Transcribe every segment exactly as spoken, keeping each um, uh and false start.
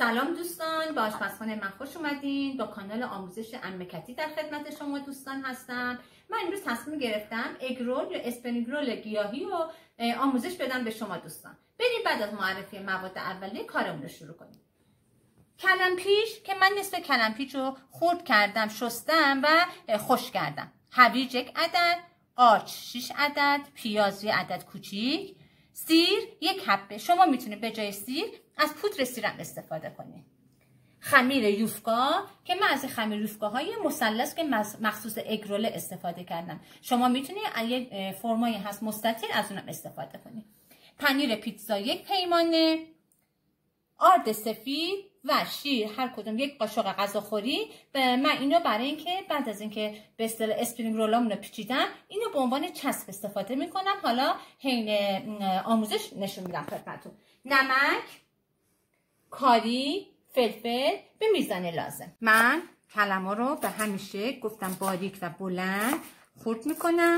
سلام دوستان، به آشپزخانه من خوش اومدین. با کانال آموزش عمه کتی در خدمت شما دوستان هستم. من امروز تصمیم گرفتم اگرول یا اسپنیگرول گیاهی رو آموزش بدم به شما دوستان. بریم بعد از معرفی مواد اولیه کارمون رو شروع کنیم. کلمپیش که من نصف کلمپیش رو خرد کردم، شستم و خشک کردم. هویج یک عدد، قارچ شش عدد، پیاز یک عدد کوچیک، سیر یک حبه. شما میتونید به جای سیر از پودر سیرم استفاده کنید. خمیر یوفکا که من از خمیر یوفکاهای مثلث که مخصوص اگرول استفاده کردم. شما میتونید یک فرمایی هست مستطیل از اونم استفاده کنید. پنیر پیتزا یک پیمانه، آرد سفید و شیر هر کدوم یک قاشق غذاخوری. من اینو برای اینکه بعد از اینکه به اصطلاح اسپرینگ رولامون رو پیچیدم اینو به عنوان چسب استفاده میکنم. حالا حین آموزش نشون میدم خدمتتون. نمک، کاری، فلفل به میزان لازم. من کلم‌ها رو به همین شکل گفتم باریک و بلند خرد میکنم.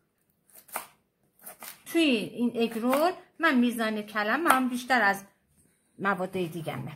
توی این اگرول من میزان کلمم بیشتر از مواد دیگه‌مه.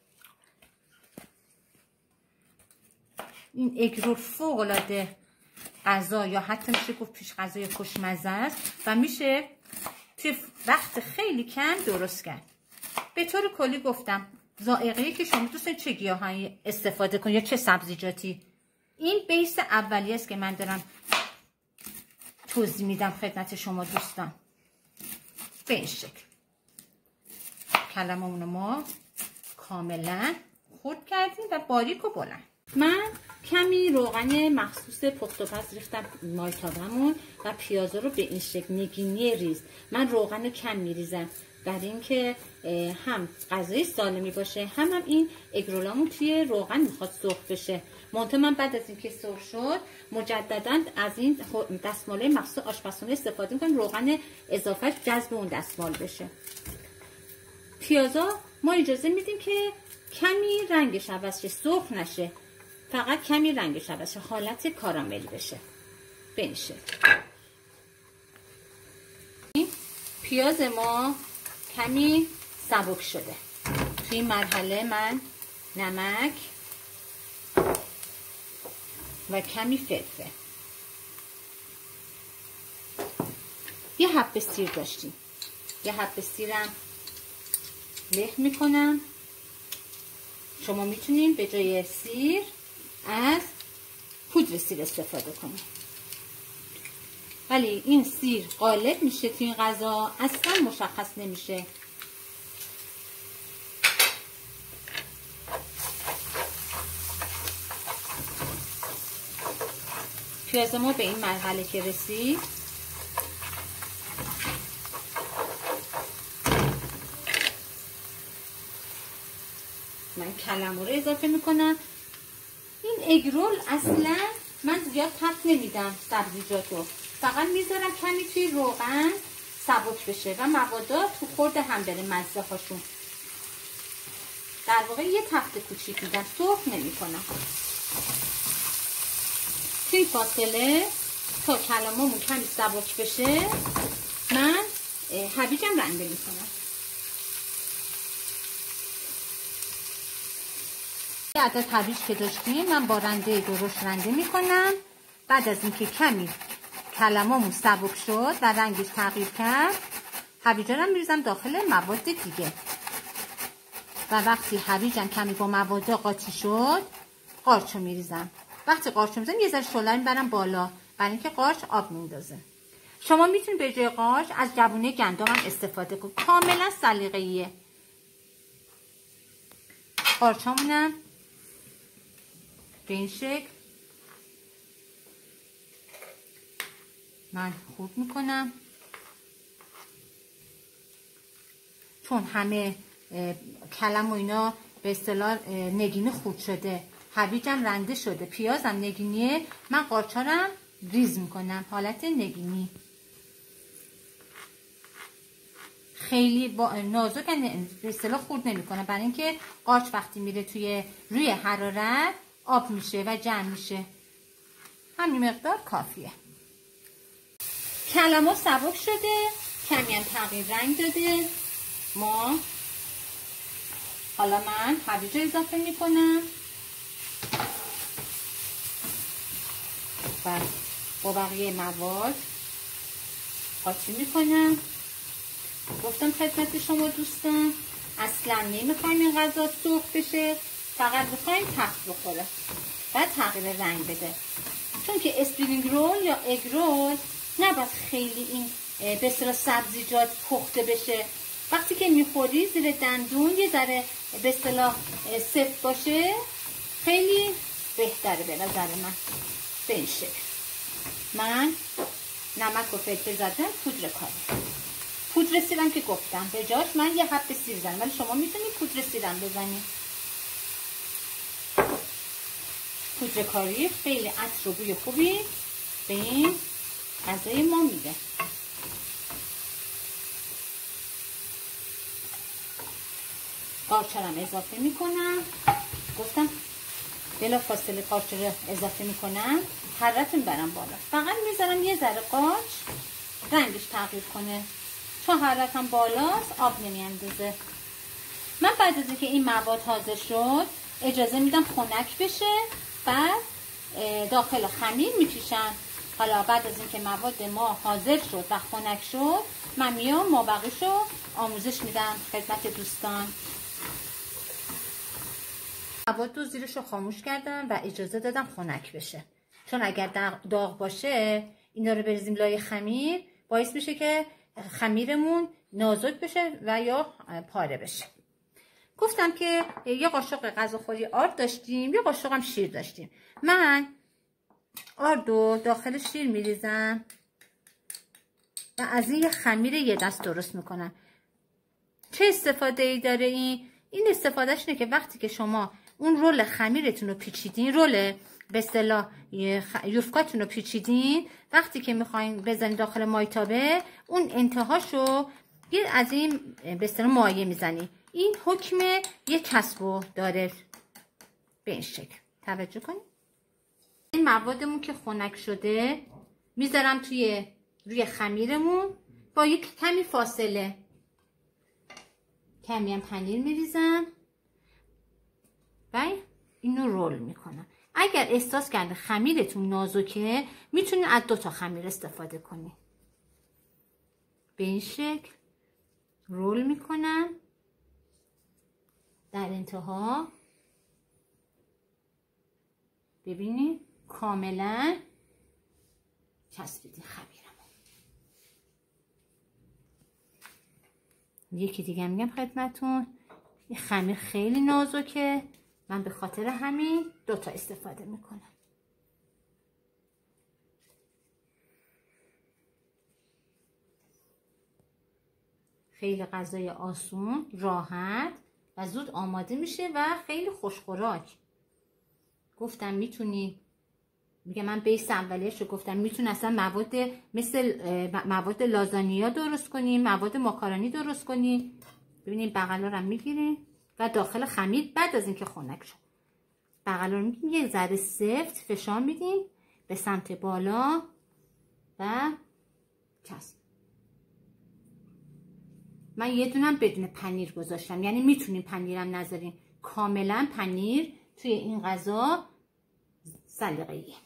این اگرول فوق العاده غذا یا حتی میشه گفت پیش غذای خوشمزه است و میشه توی وقت خیلی کم درست کرد. به طور کلی گفتم ذائقه‌ای که شما دوست چه گیاهی استفاده کنید یا چه سبزیجاتی. این بیس اولیه است که من دارم توضیح میدم خدمت شما دوستان. به این شکل کلممون رو ما کاملا خرد کردیم و باریک و بلند. من کمی روغن مخصوص پخت و پز ریختم مایتابمون و پیازا رو به این شکل نگینی ریز. من روغن کم میریزم برای اینکه هم غذای سالمی باشه هم هم این اگرولامون توی روغن میخواد سرخ بشه. منتها من بعد از اینکه سرخ شد مجددا از این دستماله مخصوص آشپزخونه استفاده میکنم روغن اضافه جذب اون دستمال بشه. پیازا ما اجازه میدیم که کمی رنگش عوض شه، سرخ نشه، فقط کمی رنگش عوض شه، حالت کاراملی بشه. به این شکل پیاز ما کمی سبک شده. توی این مرحله من نمک و کمی فلفل، یه حبه سیر داشتیم، یه حبه سیرم له میکنم. شما میتونین به جای سیر از پودر سیر استفاده کنید، ولی این سیر غالب میشه توی این غذا، اصلا مشخص نمیشه. پیاز ما به این مرحله که رسید من کلم‌ها رو اضافه میکنم. این اگرول اصلا من زیاد تفت نمیدم سبزیجاتو، فقط میذارم کمی توی روغن سبک بشه و موادات تو خورد هم بره مزه هاشون. در واقع یه تفت کوچیک میدم، سرخ نمیکنم. توی فاصله تا کلمامون کمی سبک بشه من هویجم رنده میکنم. یه عدد هویج که داشتیم من با رنده درشت رنده میکنم. بعد از اینکه کمی کلمامون سبک شد و رنگش تغییر کرد هویجا رو میریزم داخل مواد دیگه و وقتی هویجم کمی با مواد قاطی شد قارچ رو میریزم. وقتی قارچ رو میریزم یه ذره شعله میبرم بالا برای اینکه قارچ آب میندازه. شما میتونید به جای قارچ از جوونه گندم هم استفاده کنید، کاملا سلیقه‌ایه. قارچامونم به این شکل من خرد میکنم. چون همه کلم و اینا به اصطلاح نگینی خرد شده، هویجم رنده شده، پیازم نگینیه، من قارچارم ریز میکنم حالت نگینی. خیلی با نازک به اصطلاح خرد نمیکنم برای اینکه قارچ وقتی میره توی روی حرارت آب میشه و جمع میشه. همین مقدار کافیه. کلم‌ها سبک شده، کمی هم تغییر رنگ داده. ما حالا من هویج اضافه میکنم و با بقیه مواد قاطی میکنم. گفتم خدمت شما دوستان اصلا نمیخوایم این غذا سرخ بشه، فقط میخوایم تفت بخوره و تغییر رنگ بده. چون که اسپرینگ رول یا اگ رول نباید خیلی این به اصطلاح سبزیجات پخته بشه. وقتی که میخوری زیر دندون یه ذره به اصطلاح سفت باشه خیلی بهتره به نظر من. به این شکل من نمک و فلفل زدم، پودر کاری، پودر سیرم که گفتم به جاش من یه حب سیر زدم، ولی شما میتونید پودر سیرم بزنید. پودر کاری خیلی عطر و بوی خوبی به این غذای ما میده. قارچرم اضافه میکنم. گفتم بلا فاصله قارچ رو اضافه میکنم حرارت میبرم بالا. فقط میذارم یه ذره قارچ رنگش تغییر کنه، چون حرارتم بالاست آب نمیاندازه. من بعد از اینکه این مواد حاضر شد اجازه میدم خنک بشه، بعد داخل خمیر میپیشم. حالا بعد از اینکه مواد ما حاضر شد و خنک شد من میام مابقیشو آموزش میدم خدمت دوستان. مواد رو زیرش رو خاموش کردم و اجازه دادم خنک بشه، چون اگر داغ باشه اینا رو بریزیم لای خمیر باعث میشه که خمیرمون نازک بشه و یا پاره بشه. گفتم که یه قاشق غذاخوری آرد داشتیم، یه قاشق هم شیر داشتیم. من آرد رو داخل شیر میریزم و از این یه خمیر یه دست درست میکنم. چه استفاده ای داره این؟ این استفادهش اینه که وقتی که شما اون رول خمیرتون رو پیچیدین، رول به اصطلاح یوفکاتون رو پیچیدین، وقتی که میخواین بزنید داخل مایتابه اون انتهاشو یه از این به اصطلاح مایع میزنی. این حکم یه چسبو داره به این شکل. توجه کنید. این موادمون که خنک شده میذارم توی روی خمیرمون با یک کمی فاصله. کمی هم پنیر میریزم و اینو رول میکنم. اگر احساس کرده خمیرتون نازکه میتونید از دو تا خمیر استفاده کنید. به این شکل رول میکنم. در انتها ببینید کاملا چسبیدین خمیرم. یکی دیگه میگم خدمتون این خمیر خیلی نازکه، من به خاطر همین دوتا استفاده میکنم. خیلی غذای آسون، راحت و زود آماده میشه و خیلی خوشخوراک. گفتم میتونی، میگه من بیس اولیش رو گفتم میتونی اصلا مواد مثل مواد لازانیا درست کنیم، مواد ماکارونی درست کنیم. ببینید بغلا رو میگیره و داخل خمیر بعد از اینکه خنک شد بغلا رو میگیم یه ذره سفت فشار میدیم به سمت بالا و چسب. من یه دونم بدون پنیر گذاشتم، یعنی میتونیم پنیرم نذاریم. کاملا پنیر توی این غذا سلیقه‌ایه.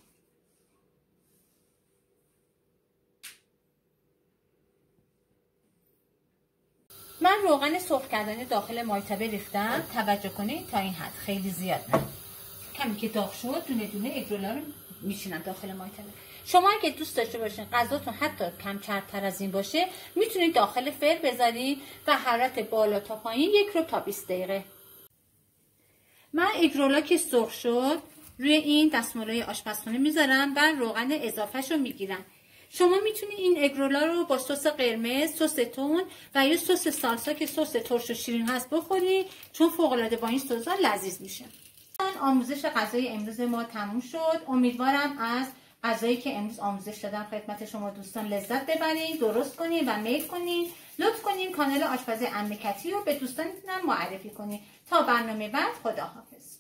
من روغن سرخ کردنی داخل مایتابه ریختم. توجه کنید تا این حد، خیلی زیاد نه. کمی که داغ شد دونه دونه اگرولا رو میشینم داخل مایتابه. شما اگه دوست داشته باشین غذاتون حتی کم چرب‌تر از این باشه میتونید داخل فر بذارید و حرارت بالا تا پایین یک رو تا بیست دقیقه. من اگرولا که سرخ شد روی این دستمالای آشپزخونه میذارم و روغن اضافهش رو میگیرم. شما میتونید این اگرولا رو با سس قرمز، سس تون و یا سس سالسا که سس ترش و شیرین هست بخورید، چون فوق العاده با این سس‌ها لذیذ میشه. آموزش غذای امروز ما تموم شد. امیدوارم از غذایی که امروز آموزش دادم خدمت شما دوستان لذت ببرید، درست کنید و میل کنید. لطف کنید کانال آشپزی عمه کتی رو به دوستانتون معرفی کنید. تا برنامه بعد، خداحافظ.